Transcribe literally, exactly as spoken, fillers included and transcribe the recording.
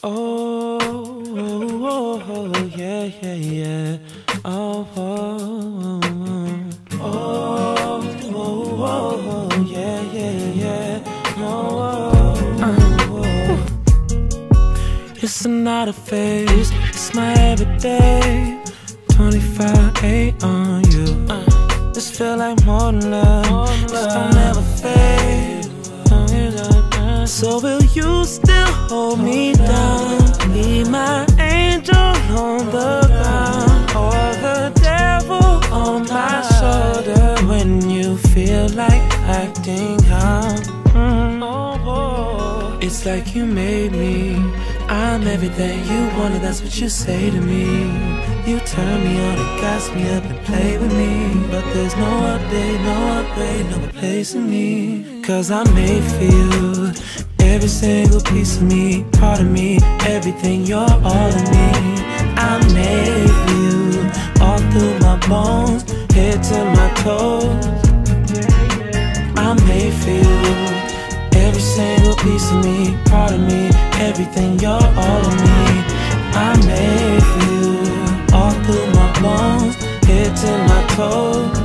Oh, oh, oh, yeah, yeah, yeah. Oh, oh, oh, oh, oh, oh, oh, yeah, yeah, yeah. Oh, oh, oh. It's another phase, it's my everyday. twenty-five eight on you. This feel like more than love. This don't ever fade. So will you still hold me down? Be my angel on the ground, or the devil on my shoulder when you feel like acting out. Mm. Oh, oh. It's like you made me. I'm everything you wanted, that's what you say to me. You turn me on and gas me up and play with me, but there's no update, no upgrade, no replacing me. Cause I made for you, every single piece of me, part of me, everything, you're all of me. I made for you, all through my bones, head to my toes. I made for you, every single piece of me, part of me, everything, you're all of me. I made for you, all through my bones, head to my toes.